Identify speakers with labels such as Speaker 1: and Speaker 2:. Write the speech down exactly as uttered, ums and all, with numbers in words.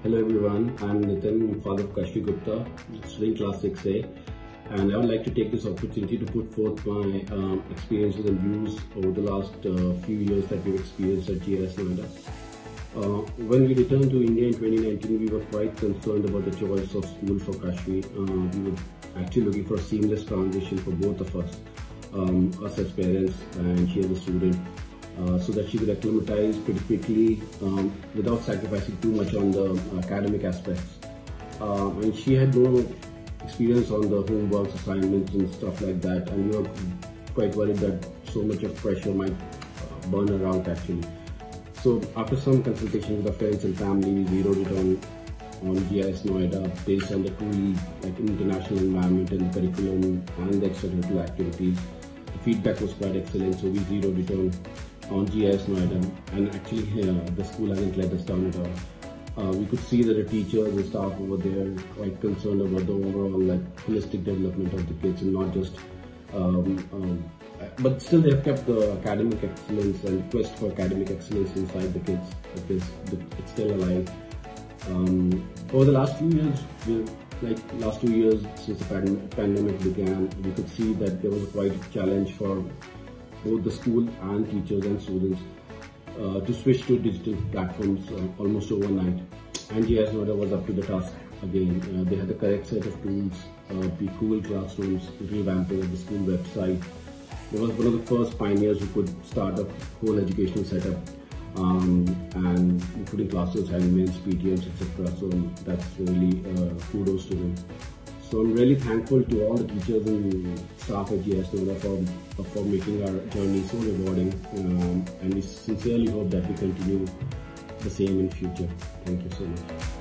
Speaker 1: Hello everyone, I'm Nitin, father of Kashvi Gupta, studying class six A, and I would like to take this opportunity to put forth my um, experiences and views over the last uh, few years that we've experienced at G I I S Noida. Uh, when we returned to India in twenty nineteen, we were quite concerned about the choice of school for Kashvi. Uh, we were actually looking for a seamless transition for both of us, um, us as parents and she as a student. Uh, so that she could acclimatize pretty quickly um, without sacrificing too much on the academic aspects. Uh, and she had no experience on the homework assignments and stuff like that, and we were quite worried that so much of pressure might uh, burn her out actually. So after some consultation with our friends and family, we zeroed it on, on G I I S Noida based on the truly like international environment and the curriculum and the extracurricular activities. The feedback was quite excellent, so we zeroed it on on G I I S Noida, and actually uh, the school hasn't let us down at all. Uh, we could see that the teachers and staff over there are quite concerned about the overall like holistic development of the kids, and not just um, um, but still they have kept the academic excellence and quest for academic excellence inside the kids, because it's still alive. Um, over the last few years, we, like last two years since the pand pandemic began, we could see that there was quite a challenge for both the school and teachers and students uh, to switch to digital platforms uh, almost overnight. And G I I S Noida was up to the task again. Uh, they had the correct set of tools, uh, the Google Classrooms, revamping of the school website. They was one of the first pioneers who could start a whole educational setup, um, and including class assignments, P T Ms, et cetera. So that's really uh, kudos to them. So I'm really thankful to all the teachers and staff at G I I S Noida for, for making our journey so rewarding, um, and we sincerely hope that we continue the same in future. Thank you so much.